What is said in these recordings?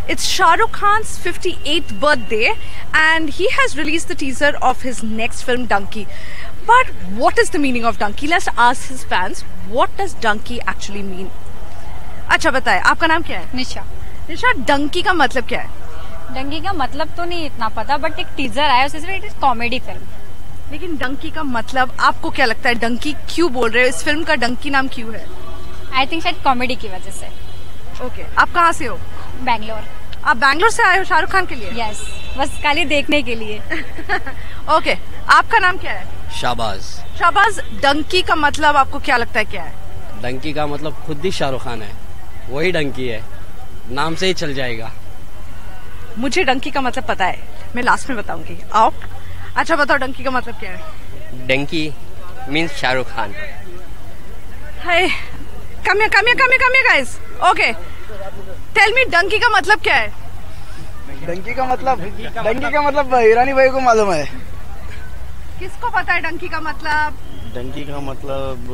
It's Shah Rukh Khan's 58th birthday and he has released the teaser of his next film Dunki. But what is the meaning of Dunki? Let's ask his fans, what does Dunki actually mean? अच्छा बताए, आपका नाम क्या है? निशा। निशा, डंकी का मतलब क्या है? डंकी का मतलब तो नहीं इतना पता, बट एक टीजर आया उससे, इट इज कॉमेडी फिल्म। लेकिन डंकी का मतलब आपको क्या लगता है? डंकी क्यों बोल रहे हो? इस फिल्म का डंकी नाम क्यों है? आई थिंक शायद कॉमेडी की वजह से। ओके, आप कहाँ से हो? बैंगलोर। आप बैंगलोर से आए हो शाहरुख खान के लिए? यस, बस खाली देखने के लिए। ओके, आपका नाम क्या है? शाहबाज। शाहबाज, डंकी का मतलब आपको क्या लगता है क्या है? डंकी का मतलब खुद ही शाहरुख खान है, वही डंकी है, नाम से ही चल जाएगा। मुझे डंकी का मतलब पता है, मैं लास्ट में बताऊंगी। आओ, अच्छा बताओ डंकी का मतलब क्या है? Dunki means Shahrukh Khan. Hi, come here guys. Okay, tell me Dunki का मतलब क्या है? डंकी का मतलब ईरानी भाई को मालूम है। किसको पता है डंकी का मतलब? डंकी का मतलब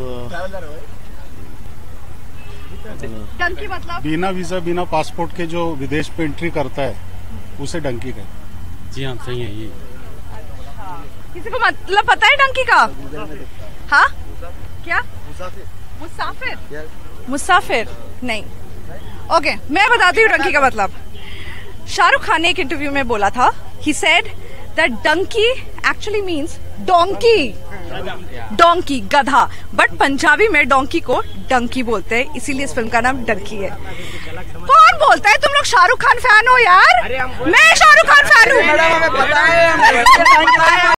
डंकी मतलब बिना वीजा बिना पासपोर्ट के जो विदेश पे एंट्री करता है उसे डंकी कहते। जी हाँ, सही है ये। किसी को मतलब पता है डंकी का? हाँ, क्या? मुसाफिर? मुसाफिर नहीं। ओके, मैं बताती हूँ डंकी का मतलब। शाहरुख खान ने एक इंटरव्यू में बोला था, he said that Dunki actually means donkey. Donkey, गधा, बट पंजाबी में डोंकी को डंकी बोलते हैं, इसीलिए इस फिल्म का नाम डंकी है। कौन बोलता है? तुम लोग शाहरुख खान फैन हो यार? मैं शाहरुख खान फैन हूँ।